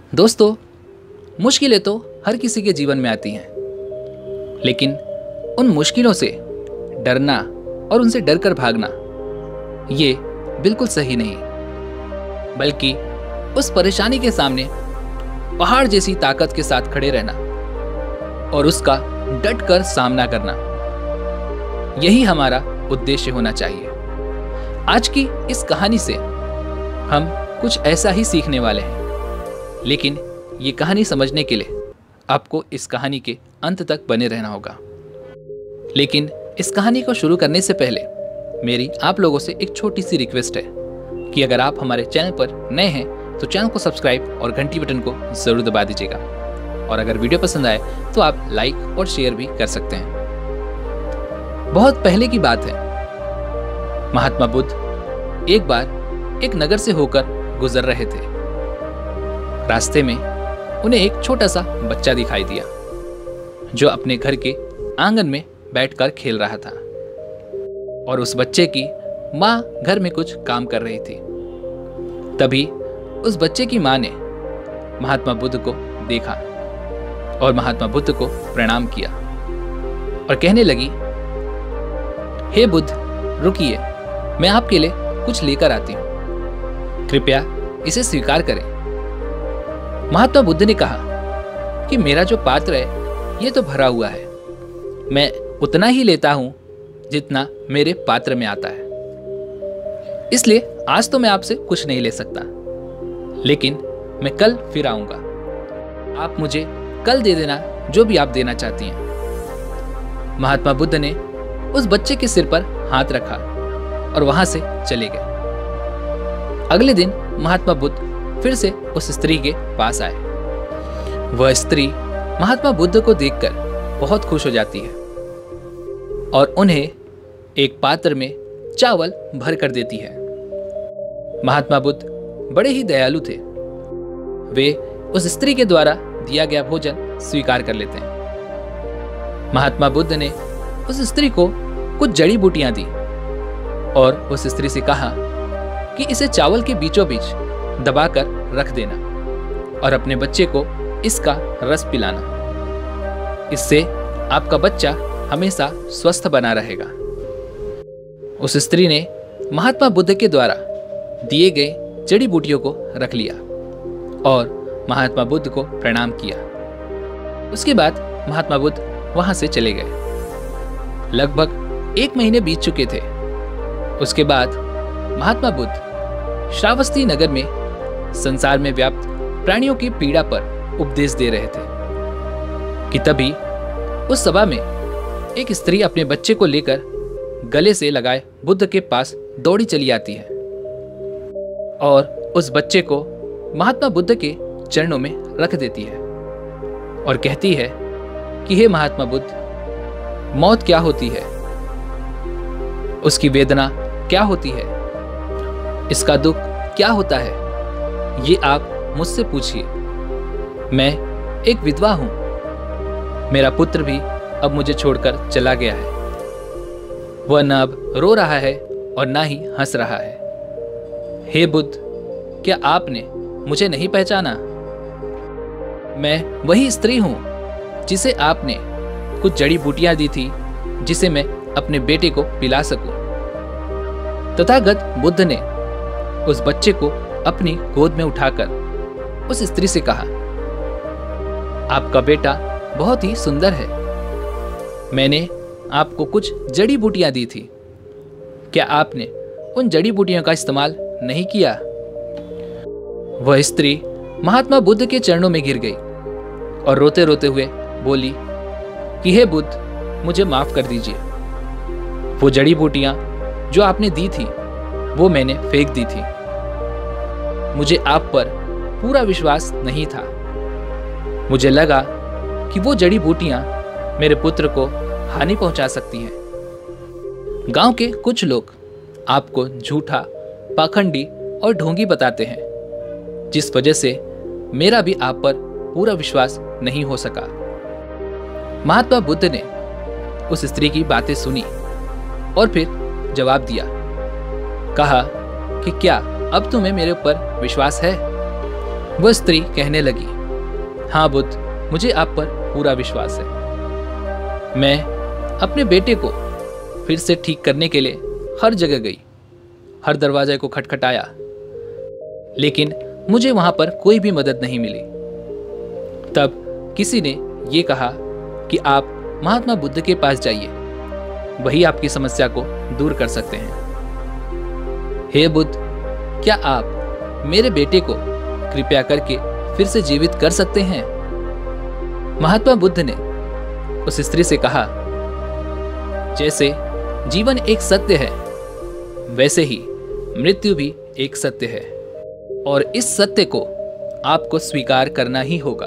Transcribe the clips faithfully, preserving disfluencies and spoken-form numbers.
दोस्तों, मुश्किलें तो हर किसी के जीवन में आती हैं, लेकिन उन मुश्किलों से डरना और उनसे डरकर भागना ये बिल्कुल सही नहीं, बल्कि उस परेशानी के सामने पहाड़ जैसी ताकत के साथ खड़े रहना और उसका डटकर सामना करना, यही हमारा उद्देश्य होना चाहिए। आज की इस कहानी से हम कुछ ऐसा ही सीखने वाले हैं, लेकिन ये कहानी समझने के लिए आपको इस कहानी के अंत तक बने रहना होगा। लेकिन इस कहानी को शुरू करने से पहले मेरी आप लोगों से एक छोटी सी रिक्वेस्ट है कि अगर आप हमारे चैनल पर नए हैं तो चैनल को सब्सक्राइब और घंटी बटन को ज़रूर दबा दीजिएगा, और अगर वीडियो पसंद आए तो आप लाइक और शेयर भी कर सकते हैं। बहुत पहले की बात है, महात्मा बुद्ध एक बार एक नगर से होकर गुजर रहे थे। रास्ते में उन्हें एक छोटा सा बच्चा दिखाई दिया जो अपने घर के आंगन में बैठकर खेल रहा था, और उस बच्चे की माँ घर में कुछ काम कर रही थी। तभी उस बच्चे की माँ ने महात्मा बुद्ध को देखा और महात्मा बुद्ध को प्रणाम किया और कहने लगी, हे बुद्ध, रुकिए, मैं आपके लिए कुछ लेकर आती हूँ, कृपया इसे स्वीकार करें। महात्मा बुद्ध ने कहा कि मेरा जो पात्र है ये तो भरा हुआ है, मैं उतना ही लेता हूं जितना मेरे पात्र में आता है, इसलिए आज तो मैं आपसे कुछ नहीं ले सकता, लेकिन मैं कल फिर आऊंगा। आप मुझे कल दे देना जो भी आप देना चाहती हैं। महात्मा बुद्ध ने उस बच्चे के सिर पर हाथ रखा और वहां से चले गए। अगले दिन महात्मा बुद्ध फिर से उस स्त्री के पास आए। वह स्त्री महात्मा बुद्ध को देखकर बहुत खुश हो जाती है और उन्हें एक पात्र में चावल भर कर देती है। महात्मा बुद्ध बड़े ही दयालु थे। वे उस स्त्री के द्वारा दिया गया भोजन स्वीकार कर लेते हैं। महात्मा बुद्ध ने उस स्त्री को कुछ जड़ी बूटियां दी और उस स्त्री से कहा कि इसे चावल के बीचों बीच दबाकर रख देना और अपने बच्चे को इसका रस पिलाना, इससे आपका बच्चा हमेशा स्वस्थ बना रहेगा। उस स्त्री ने महात्मा बुद्ध के द्वारा दिए गए जड़ी बूटियों को रख लिया और महात्मा बुद्ध को प्रणाम किया। उसके बाद महात्मा बुद्ध वहां से चले गए। लगभग एक महीने बीत चुके थे। उसके बाद महात्मा बुद्ध श्रावस्ती नगर में संसार में व्याप्त प्राणियों की पीड़ा पर उपदेश दे रहे थे कि तभी उस सभा में एक स्त्री अपने बच्चे को लेकर गले से लगाए बुद्ध के पास दौड़ी चली आती है और उस बच्चे को महात्मा बुद्ध के चरणों में रख देती है और कहती है कि हे महात्मा बुद्ध, मौत क्या होती है, उसकी वेदना क्या होती है, इसका दुख क्या होता है, ये आप मुझसे पूछिए। मैं एक विधवा हूं, मेरा पुत्र भी अब मुझे छोड़कर चला गया है। वह न अब रो रहा है और ना ही हंस रहा है। हे बुद्ध, क्या आपने मुझे नहीं पहचाना? मैं वही स्त्री हूं जिसे आपने कुछ जड़ी बूटियां दी थी जिसे मैं अपने बेटे को पिला सकूं। तथागत बुद्ध ने उस बच्चे को अपनी गोद में उठाकर उस स्त्री से कहा, आपका बेटा बहुत ही सुंदर है। मैंने आपको कुछ जड़ी बूटियां दी थी, क्या आपने उन जड़ी बूटियों का इस्तेमाल नहीं किया? वह स्त्री महात्मा बुद्ध के चरणों में गिर गई और रोते रोते हुए बोली कि हे बुद्ध, मुझे माफ कर दीजिए। वो जड़ी बूटियां जो आपने दी थी वो मैंने फेंक दी थी। मुझे आप पर पूरा विश्वास नहीं था। मुझे लगा कि वो जड़ी बूटियां मेरे पुत्र को हानि पहुंचा सकती हैं। गांव के कुछ लोग आपको झूठा, पाखंडी और ढोंगी बताते हैं, जिस वजह से मेरा भी आप पर पूरा विश्वास नहीं हो सका। महात्मा बुद्ध ने उस स्त्री की बातें सुनी और फिर जवाब दिया। कहा कि क्या अब तुम्हें मेरे ऊपर विश्वास है? वह स्त्री कहने लगी, हाँ बुद्ध, मुझे आप पर पूरा विश्वास है। मैं अपने बेटे को फिर से ठीक करने के लिए हर जगह गई, हर दरवाजे को खटखटाया, लेकिन मुझे वहां पर कोई भी मदद नहीं मिली। तब किसी ने यह कहा कि आप महात्मा बुद्ध के पास जाइए, वही आपकी समस्या को दूर कर सकते हैं। हे बुद्ध, क्या आप मेरे बेटे को कृपया करके फिर से जीवित कर सकते हैं? महात्मा बुद्ध ने उस स्त्री से कहा, जैसे जीवन एक सत्य है, वैसे ही मृत्यु भी एक सत्य है, और इस सत्य को आपको स्वीकार करना ही होगा।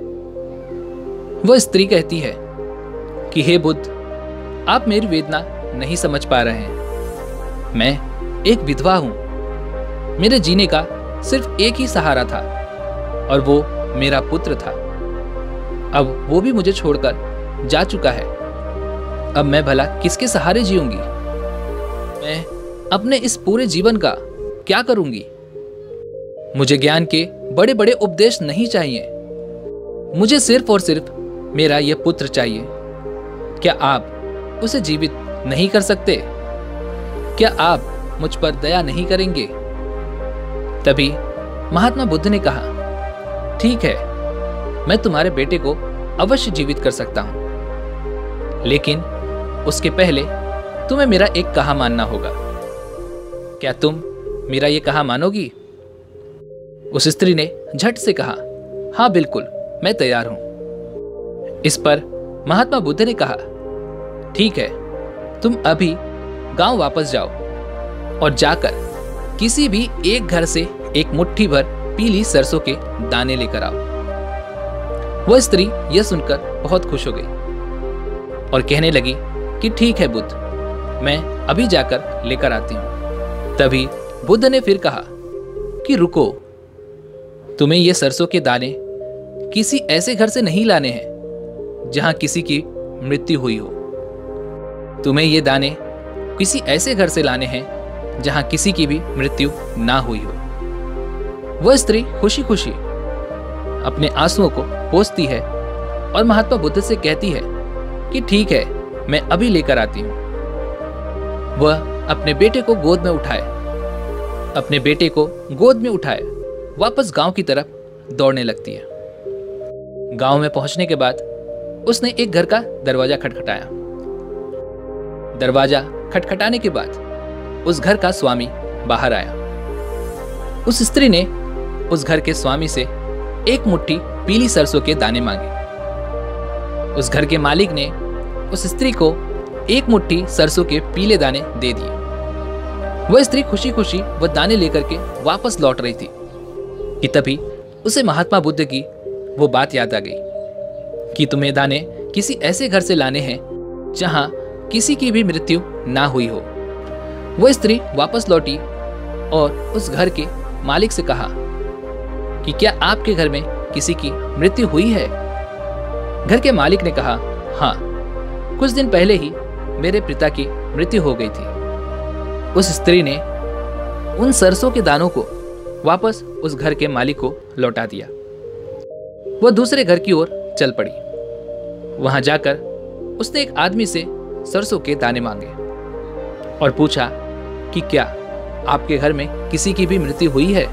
वह स्त्री कहती है कि हे बुद्ध, आप मेरी वेदना नहीं समझ पा रहे हैं। मैं एक विधवा हूं, मेरे जीने का सिर्फ एक ही सहारा था, और वो मेरा पुत्र था। अब वो भी मुझे छोड़कर जा चुका है। अब मैं भला किसके सहारे जीऊंगी? मैं अपने इस पूरे जीवन का क्या करूंगी? मुझे ज्ञान के बड़े बड़े उपदेश नहीं चाहिए, मुझे सिर्फ और सिर्फ मेरा यह पुत्र चाहिए। क्या आप उसे जीवित नहीं कर सकते? क्या आप मुझ पर दया नहीं करेंगे? तभी महात्मा बुद्ध ने कहा, ठीक है, मैं तुम्हारे बेटे को अवश्य जीवित कर सकता हूं, लेकिन उसके पहले तुम्हें मेरा एक कहा मानना होगा। क्या तुम मेरा ये कहा मानोगी? उस स्त्री ने झट से कहा, हाँ बिल्कुल, मैं तैयार हूं। इस पर महात्मा बुद्ध ने कहा, ठीक है, तुम अभी गांव वापस जाओ और जाकर किसी भी एक घर से एक मुट्ठी भर पीली सरसों के दाने लेकर आओ। वह स्त्री यह सुनकर बहुत खुश हो गई और कहने लगी कि ठीक है बुद्ध, मैं अभी जाकर लेकर आती हूं। तभी बुद्ध ने फिर कहा कि रुको, तुम्हें ये सरसों के दाने किसी ऐसे घर से नहीं लाने हैं जहां किसी की मृत्यु हुई हो। तुम्हें ये दाने किसी ऐसे घर से लाने हैं जहां किसी की भी मृत्यु ना हुई हो। वह स्त्री खुशी खुशी अपने आंसुओं को पोंछती है और महात्मा बुद्ध से कहती है कि ठीक है, मैं अभी लेकर आती हूं। वह अपने बेटे को गोद में उठाए अपने बेटे को गोद में उठाए वापस गांव की तरफ दौड़ने लगती है। गांव में पहुंचने के बाद उसने एक घर का दरवाजा खटखटाया। दरवाजा खटखटाने के बाद उस घर का स्वामी बाहर आया। उस स्त्री ने उस घर के स्वामी से एक मुट्ठी पीली सरसों के दाने मांगे। उस घर के मालिक ने उस स्त्री को एक मुट्ठी सरसों के पीले दाने दे दिए। वह स्त्री खुशी खुशी वह दाने लेकर के वापस लौट रही थी कि तभी उसे महात्मा बुद्ध की वो बात याद आ गई कि तुम्हें दाने किसी ऐसे घर से लाने हैं जहां किसी की भी मृत्यु ना हुई हो। वह स्त्री वापस लौटी और उस घर के मालिक से कहा कि क्या आपके घर में किसी की मृत्यु हुई है? घर के मालिक ने कहा, हाँ, कुछ दिन पहले ही मेरे पिता की मृत्यु हो गई थी। उस स्त्री ने उन सरसों के दानों को वापस उस घर के मालिक को लौटा दिया। वह दूसरे घर की ओर चल पड़ी। वहां जाकर उसने एक आदमी से सरसों के दाने मांगे और पूछा कि क्या आपके घर में किसी की भी मृत्यु हुई है?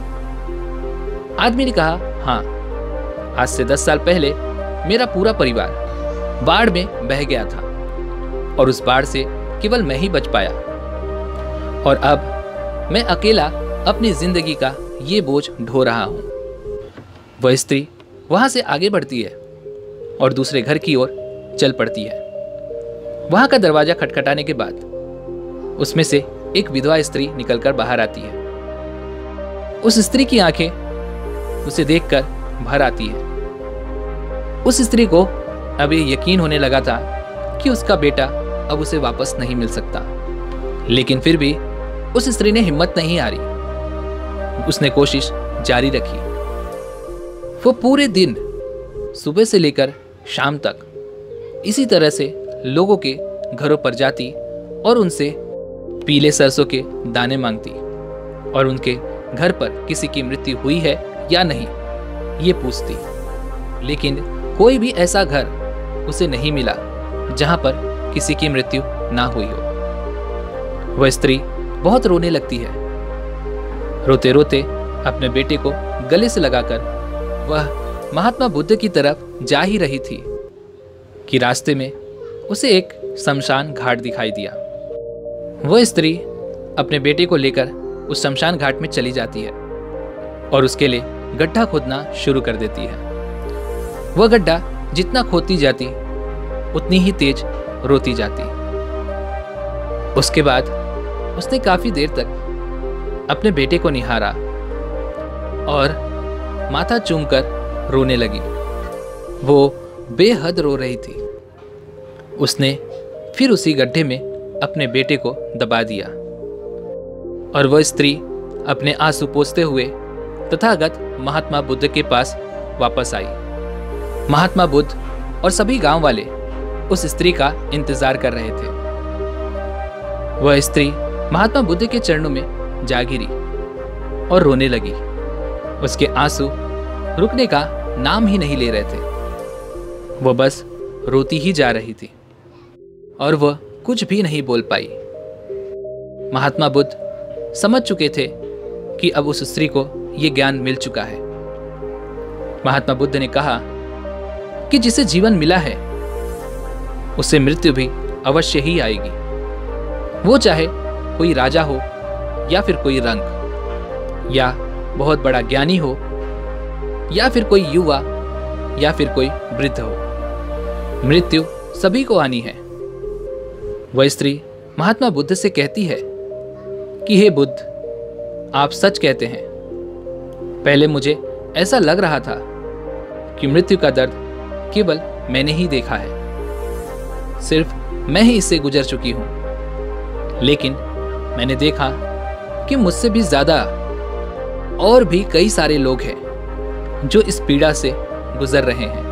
आदमी ने कहा, हाँ, आज से दस साल पहले मेरा पूरा परिवार बाढ़ में बह गया था और उस बाढ़ से केवल मैं ही बच पाया, और अब मैं अकेला अपनी जिंदगी का ये बोझ ढो रहा हूं। वह स्त्री वहां से आगे बढ़ती है और दूसरे घर की ओर चल पड़ती है। वहां का दरवाजा खटखटाने के बाद उसमें से एक विधवा स्त्री निकलकर बाहर आती है। उस स्त्री की आंखें उसे देखकर भर आती है। उस स्त्री को अब ये यकीन होने लगा था कि उसका बेटा अब उसे वापस नहीं मिल सकता, लेकिन फिर भी उस स्त्री ने हिम्मत नहीं हारी। उसने कोशिश जारी रखी। वो पूरे दिन सुबह से लेकर शाम तक इसी तरह से लोगों के घरों पर जाती और उनसे पीले सरसों के दाने मांगती और उनके घर पर किसी की मृत्यु हुई है या नहीं ये पूछती, लेकिन कोई भी ऐसा घर उसे नहीं मिला जहां पर किसी की मृत्यु ना हुई हो। वह स्त्री बहुत रोने लगती है। रोते रोते अपने बेटे को गले से लगाकर वह महात्मा बुद्ध की तरफ जा ही रही थी कि रास्ते में उसे एक शमशान घाट दिखाई दिया। वह स्त्री अपने बेटे को लेकर उस शमशान घाट में चली जाती है और उसके लिए गड्ढा खोदना शुरू कर देती है। वह गड्ढा जितना खोदती जाती उतनी ही तेज रोती जाती। उसके बाद उसने काफी देर तक अपने बेटे को निहारा और माथा चूमकर रोने लगी। वो बेहद रो रही थी। उसने फिर उसी गड्ढे में अपने बेटे को दबा दिया और वह स्त्री अपने आंसू पोंछते हुए तथागत महात्मा बुद्ध के पास वापस आई। महात्मा बुद्ध और सभी गांव वाले उस स्त्री का इंतजार कर रहे थे। वह स्त्री महात्मा बुद्ध के चरणों में जा गिरी और रोने लगी। उसके आंसू रुकने का नाम ही नहीं ले रहे थे। वह बस रोती ही जा रही थी और वह कुछ भी नहीं बोल पाई। महात्मा बुद्ध समझ चुके थे कि अब उस स्त्री को यह ज्ञान मिल चुका है। महात्मा बुद्ध ने कहा कि जिसे जीवन मिला है उसे मृत्यु भी अवश्य ही आएगी। वो चाहे कोई राजा हो या फिर कोई रंक, या बहुत बड़ा ज्ञानी हो या फिर कोई युवा या फिर कोई वृद्ध हो, मृत्यु सभी को आनी है। वह स्त्री महात्मा बुद्ध से कहती है कि हे बुद्ध, आप सच कहते हैं। पहले मुझे ऐसा लग रहा था कि मृत्यु का दर्द केवल मैंने ही देखा है, सिर्फ मैं ही इससे गुजर चुकी हूं। लेकिन मैंने देखा कि मुझसे भी ज्यादा और भी कई सारे लोग हैं जो इस पीड़ा से गुजर रहे हैं।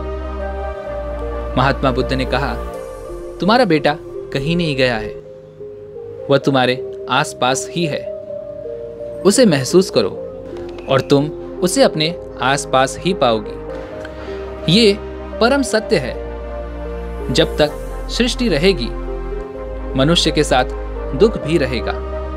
महात्मा बुद्ध ने कहा, तुम्हारा बेटा कहीं नहीं गया है, वह तुम्हारे आसपास ही है। उसे महसूस करो और तुम उसे अपने आसपास ही पाओगी। ये परम सत्य है। जब तक सृष्टि रहेगी, मनुष्य के साथ दुख भी रहेगा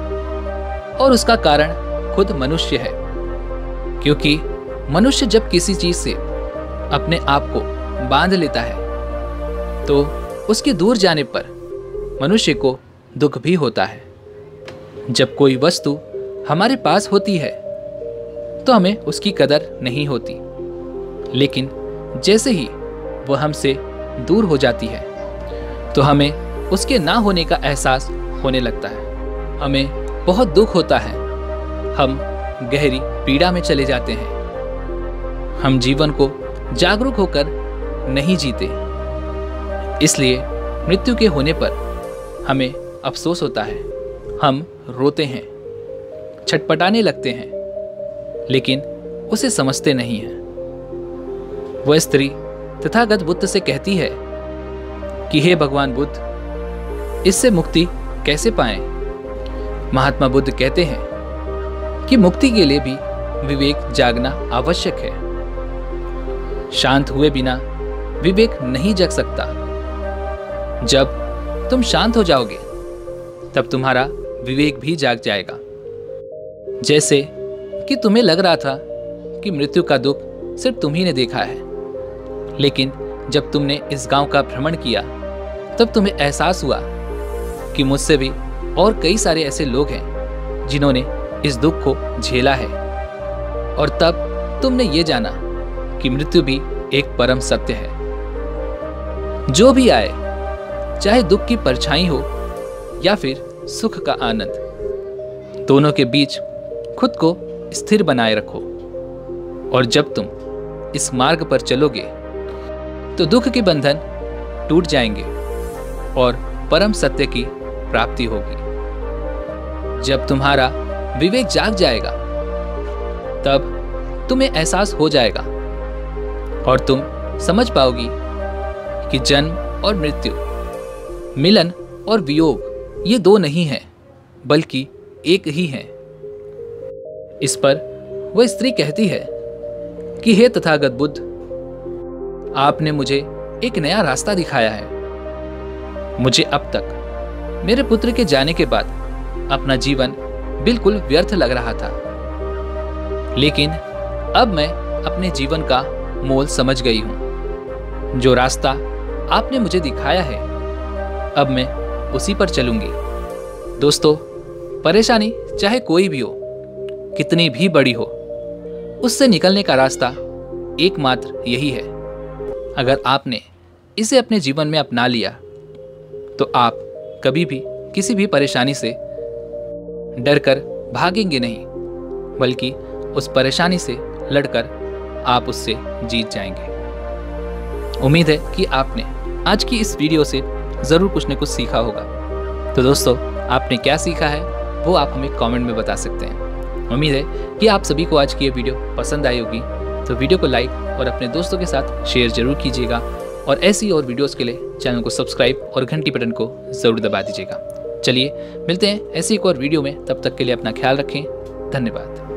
और उसका कारण खुद मनुष्य है, क्योंकि मनुष्य जब किसी चीज से अपने आप को बांध लेता है तो उसके दूर जाने पर मनुष्य को दुख भी होता है। जब कोई वस्तु हमारे पास होती है तो हमें उसकी कदर नहीं होती, लेकिन जैसे ही वह हमसे दूर हो जाती है तो हमें उसके ना होने का एहसास होने लगता है। हमें बहुत दुख होता है, हम गहरी पीड़ा में चले जाते हैं। हम जीवन को जागरूक होकर नहीं जीते, इसलिए मृत्यु के होने पर हमें अफसोस होता है। हम रोते हैं, छटपटाने लगते हैं, लेकिन उसे समझते नहीं हैं। वह स्त्री तथागत बुद्ध से कहती है कि हे भगवान बुद्ध, इससे मुक्ति कैसे पाएं? महात्मा बुद्ध कहते हैं कि मुक्ति के लिए भी विवेक जागना आवश्यक है। शांत हुए बिना विवेक नहीं जग सकता। जब तुम शांत हो जाओगे तब तुम्हारा विवेक भी जाग जाएगा। जैसे कि तुम्हें लग रहा था कि मृत्यु का दुख सिर्फ तुम ही ने देखा है, लेकिन जब तुमने इस गांव का भ्रमण किया तब तुम्हें एहसास हुआ कि मुझसे भी और कई सारे ऐसे लोग हैं जिन्होंने इस दुख को झेला है। और तब तुमने ये जाना कि मृत्यु भी एक परम सत्य है। जो भी आए, चाहे दुख की परछाई हो या फिर सुख का आनंद, दोनों के बीच खुद को स्थिर बनाए रखो। और जब तुम इस मार्ग पर चलोगे तो दुख के बंधन टूट जाएंगे और परम सत्य की प्राप्ति होगी। जब तुम्हारा विवेक जाग जाएगा तब तुम्हें एहसास हो जाएगा और तुम समझ पाओगी कि जन्म और मृत्यु, मिलन और वियोग ये दो नहीं हैं, बल्कि एक ही हैं। इस पर वह स्त्री कहती है कि हे तथागत बुद्ध, आपने मुझे एक नया रास्ता दिखाया है। मुझे अब तक मेरे पुत्र के जाने के बाद अपना जीवन बिल्कुल व्यर्थ लग रहा था, लेकिन अब मैं अपने जीवन का मोल समझ गई हूं। जो रास्ता आपने मुझे दिखाया है, अब मैं उसी पर चलूंगी। दोस्तों, परेशानी चाहे कोई भी हो, कितनी भी बड़ी हो, उससे निकलने का रास्ता एकमात्र यही है। अगर आपने इसे अपने जीवन में अपना लिया तो आप कभी भी किसी भी परेशानी से डरकर भागेंगे नहीं, बल्कि उस परेशानी से लड़कर आप उससे जीत जाएंगे। उम्मीद है कि आपने आज की इस वीडियो से ज़रूर कुछ न कुछ सीखा होगा। तो दोस्तों, आपने क्या सीखा है वो आप हमें कमेंट में बता सकते हैं। उम्मीद है कि आप सभी को आज की ये वीडियो पसंद आई होगी। तो वीडियो को लाइक और अपने दोस्तों के साथ शेयर जरूर कीजिएगा, और ऐसी और वीडियोस के लिए चैनल को सब्सक्राइब और घंटी बटन को ज़रूर दबा दीजिएगा। चलिए मिलते हैं ऐसी एक और वीडियो में, तब तक के लिए अपना ख्याल रखें। धन्यवाद।